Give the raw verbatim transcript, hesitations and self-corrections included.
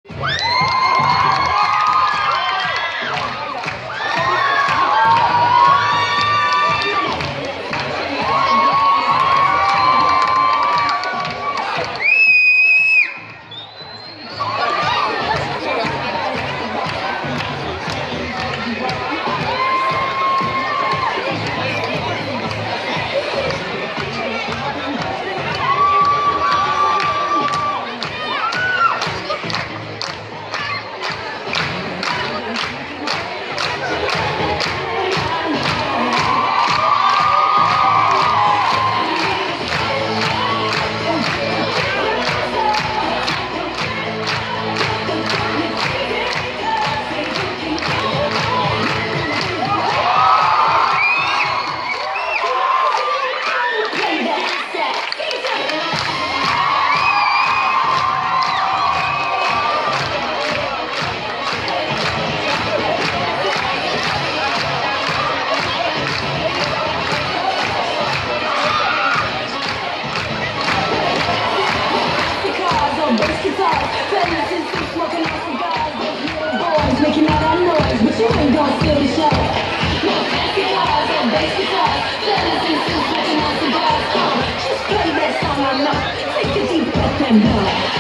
Making all that noise, but you ain't gonna steal the show. No fancy cars or bass guitars, fellas and suits smoking on cigars. Come, just play that song I know. Take a deep breath and blow.